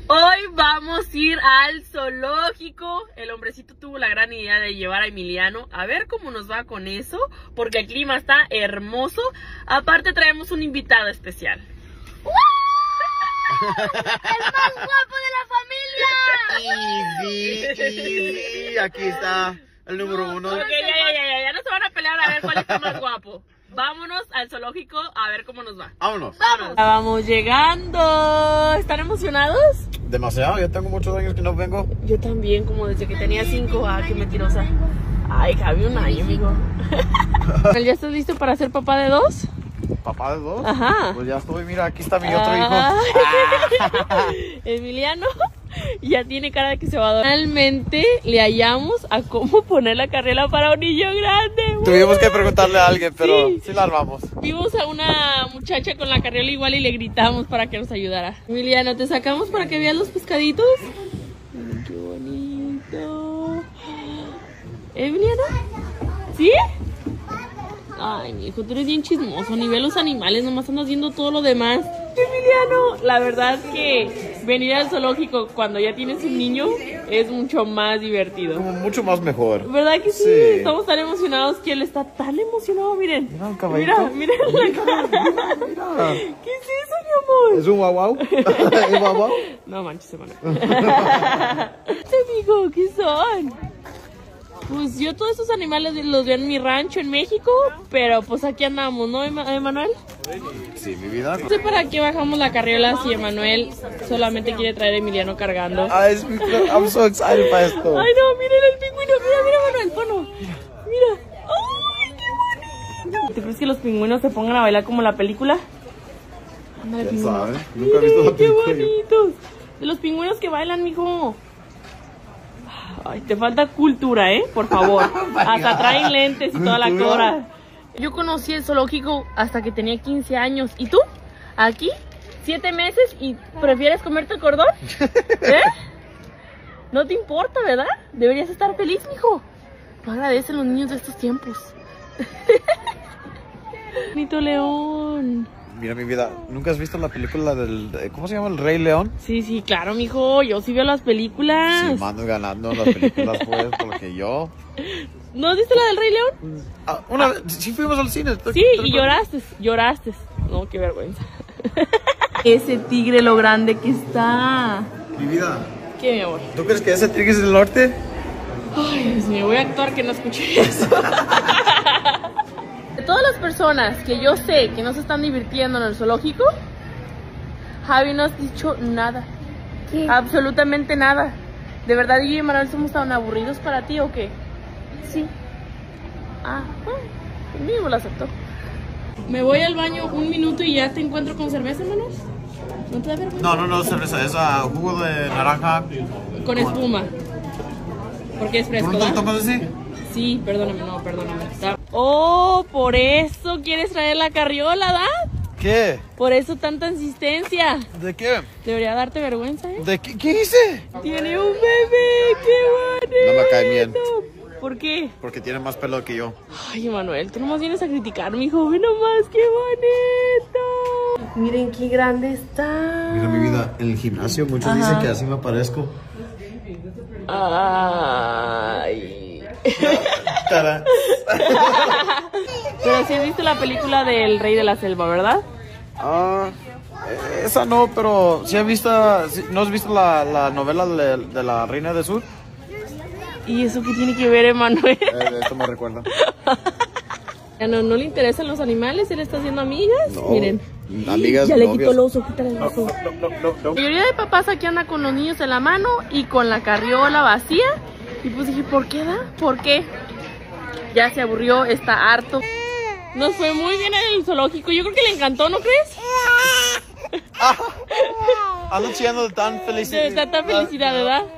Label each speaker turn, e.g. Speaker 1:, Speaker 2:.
Speaker 1: Hoy vamos a ir al zoológico. El hombrecito tuvo la gran idea de llevar a Emiliano a ver cómo nos va con eso, porque el clima está hermoso. Aparte traemos un invitado especial.
Speaker 2: ¡Wow! ¡El más guapo de la familia!
Speaker 3: Easy. Aquí está el número 1.
Speaker 1: Ok, ya no se van a pelear a ver cuál es el más guapo. Vámonos al zoológico a ver cómo nos va.
Speaker 3: Vámonos.
Speaker 1: Ya vamos llegando. ¿Están emocionados?
Speaker 3: Demasiado, ya tengo muchos años que no vengo.
Speaker 1: Yo también, como desde que tenía 5. Ah, qué mentirosa. Ay, Javi, un año, amigo. ¿Ya estás listo para ser papá de 2?
Speaker 3: ¿Papá de 2?
Speaker 1: Ajá.
Speaker 3: Pues ya estoy, mira, aquí está mi otro hijo.
Speaker 1: Emiliano ya tiene cara de que se va a dormir. Finalmente le hallamos a cómo poner la carriola para un niño grande.
Speaker 3: Tuvimos que preguntarle a alguien, pero
Speaker 1: Sí.
Speaker 3: sí la armamos.
Speaker 1: Vimos a una muchacha con la carriola igual y le gritamos para que nos ayudara. Emiliano, ¿te sacamos para que veas los pescaditos? Ay, qué bonito. ¿Emiliano? ¿Sí? Ay, mi hijo, tú eres bien chismoso. Ni ve los animales, nomás andas viendo todo lo demás. Emiliano, la verdad que venir al zoológico cuando ya tienes un niño es mucho más divertido.
Speaker 3: Como mucho más mejor.
Speaker 1: ¿Verdad que sí?
Speaker 3: Sí.
Speaker 1: Estamos tan emocionados que él está tan emocionado, miren.
Speaker 3: Mira, un caballito.
Speaker 1: Mira la cara.
Speaker 3: Mira.
Speaker 1: ¿Qué es eso, mi amor?
Speaker 3: ¿Es un guau guau? ¿Es guau guau?
Speaker 1: No manches, hermano. Amigo, ¿qué son? Pues yo todos estos animales los veo en mi rancho en México, pero pues aquí andamos, ¿no, Emanuel?
Speaker 3: Sí, mi vida.
Speaker 1: No sé para qué bajamos la carriola si Emanuel solamente quiere traer a Emiliano cargando.
Speaker 3: I'm so excited para esto.
Speaker 1: Ay, no, miren el pingüino, mira, Manuel, ponlo. Mira. ¡Ay, qué bonito! ¿Te crees que los pingüinos se pongan a bailar como la película? Ándale,
Speaker 3: ¿Quién
Speaker 1: pingüino.
Speaker 3: sabe? Nunca he visto la
Speaker 1: Qué
Speaker 3: película.
Speaker 1: bonitos. De los pingüinos que bailan, mijo. Ay, te falta cultura, por favor. Hasta traen lentes y toda la
Speaker 3: ¿Cultura?
Speaker 1: cora. Yo conocí el zoológico hasta que tenía 15 años. ¿Y tú? ¿Aquí? 7 meses y prefieres comerte el cordón? No te importa, ¿verdad? Deberías estar feliz, mijo. Lo agradecen los niños de estos tiempos. Bonito león.
Speaker 3: Mira, mi vida, ¿nunca has visto la película ¿cómo se llama? ¿El Rey León?
Speaker 1: Sí, claro, mijo. Yo sí veo las películas.
Speaker 3: Sí, mando ganando las películas, pues, porque yo...
Speaker 1: ¿No has visto la del Rey León?
Speaker 3: Una vez, sí fuimos al cine.
Speaker 1: Sí, y lloraste. No, qué vergüenza. Ese tigre lo grande que está.
Speaker 3: Mi vida,
Speaker 1: ¿Qué, mi amor?
Speaker 3: ¿tú crees que ese tigre es del norte?
Speaker 1: Ay, Dios mío, voy a actuar que no escuché eso. De todas las personas que yo sé que no se están divirtiendo en el zoológico, Javi no has dicho nada.
Speaker 2: ¿Qué?
Speaker 1: Absolutamente nada. ¿De verdad yo y Manuel somos tan aburridos para ti o qué?
Speaker 2: Sí.
Speaker 1: Ah, bueno, conmigo lo aceptó. Me voy al baño un minuto y ya te encuentro con cerveza, Manuel. ¿No te da vergüenza?
Speaker 3: No, cerveza, es jugo de naranja.
Speaker 1: Con espuma. Porque es fresco,
Speaker 3: ¿Tú no te
Speaker 1: ¿verdad?
Speaker 3: tomas así?
Speaker 1: Sí, perdóname. Oh, por eso quieres traer la carriola, ¿da?
Speaker 3: ¿Qué?
Speaker 1: Por eso tanta insistencia.
Speaker 3: ¿De qué?
Speaker 1: Debería darte vergüenza, ¿eh?
Speaker 3: ¿De qué hice?
Speaker 1: Tiene un bebé, qué bonito.
Speaker 3: No me cae bien.
Speaker 1: ¿Por qué?
Speaker 3: Porque tiene más pelo que yo.
Speaker 1: Ay, Manuel, tú nomás vienes a criticar, mijo. Ve nomás, qué bonito. Miren qué grande está.
Speaker 3: Mira, mi vida, en el gimnasio muchos dicen que así me parezco.
Speaker 1: Ay.
Speaker 3: Tara.
Speaker 1: Pero sí has visto la película del Rey de la Selva, ¿verdad?
Speaker 3: Esa no, pero sí he visto. ¿No has visto la novela de la Reina del Sur?
Speaker 1: ¿Y eso qué tiene que ver, Emanuel?
Speaker 3: Esto me recuerda.
Speaker 1: No le interesan los animales, él está haciendo amigas.
Speaker 3: No,
Speaker 1: Miren.
Speaker 3: amigas,
Speaker 1: Ya le
Speaker 3: novios.
Speaker 1: quitó el oso, quítale el oso.
Speaker 3: No.
Speaker 1: La mayoría de papás aquí anda con los niños en la mano y con la carriola vacía. Y pues dije, ¿por qué da? ¿Por qué? Ya se aburrió, está harto. Nos fue muy bien en el zoológico. Yo creo que le encantó, ¿no crees?
Speaker 3: Ando chillando de tan felicidad.
Speaker 1: De tanta felicidad, ¿verdad?